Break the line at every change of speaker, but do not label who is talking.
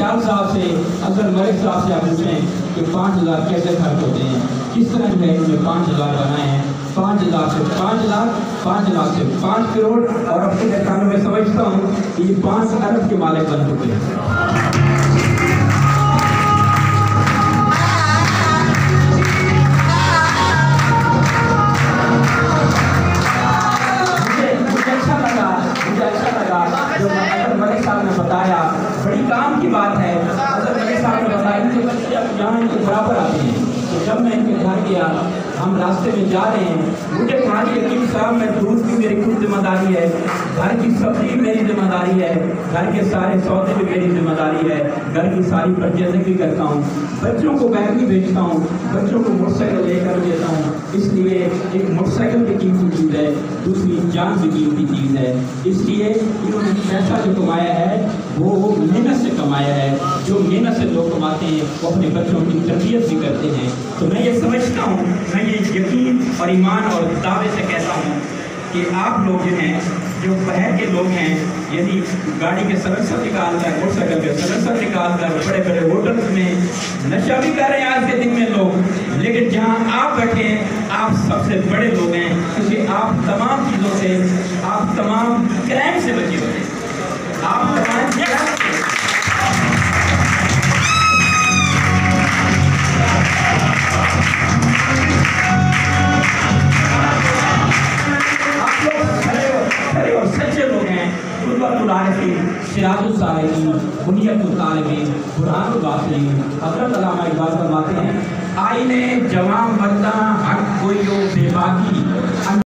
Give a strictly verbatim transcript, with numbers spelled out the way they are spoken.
ख्याल साहब से, अब्दुल मलिक साहब से आप पूछें कि पाँच हज़ार कैसे खर्च होते हैं, किस तरह जो है इन्होंने पाँच हज़ार बनाए हैं। पाँच हज़ार से पाँच लाख, पाँच लाख से पाँच करोड़, और अपने कहता मैं समझता हूँ कि ये पाँच अरब के मालिक बन चुके हैं। जो अब्दुल मलिक साहब ने बताया बड़ी काम की बात है। अब्दुल मलिक साहब ने बताया कि बच्चे अब यहाँ इनके बराबर आते हैं। तो जब मैं इनके घर गया, हम रास्ते में जा रहे हैं, मुझे कहा कि यकीन साहब मैं दूध की मेरी खुद जिम्मेदारी है, घर की सब्जी मेरी जिम्मेदारी है, घर के सारे सौदे भी मेरी जिम्मेदारी है, घर की सारी परचेजिंग भी करता हूँ, बच्चों को बैंक भी भेजता हूँ, बच्चों को मोटरसाइकिल लेकर देता हूँ। इसलिए एक मोटरसाइकिल की कीमती चीज़ है, दूसरी जान की कीमती चीज़ है। इसलिए इन्होंने पैसा जो कमाया है वो मेहनत से कमाया है। जो मेहनत से लोग कमाते हैं वो अपने बच्चों की तरबियत भी करते हैं। तो मैं ये समझता हूँ, मैं ये यकीन और ईमान और दावे से कहता हूँ कि आप लोग जो हैं, जो शहर के लोग हैं, यदि गाड़ी के सलेंसर निकाल कर, मोटरसाइकिल के सलेंसर निकाल कर बड़े बड़े होटल्स में नशा भी कर रहे हैं आज के दिन में लोग, लेकिन जहाँ आप बैठे हैं आप सबसे बड़े लोग हैं, क्योंकि आप तमाम चीज़ों से, आप तमाम क्राइम से बचे हुए हैं। आप तमाम क्राइम से सिराजुल सालिकीन, बुनियतुल तालिबीन, बुरहानुल वासिलीन, हज़रत अल्लामा इक़बाल फरमाते हैं, आईने जवां मर्दा हक कोई बेबाकी।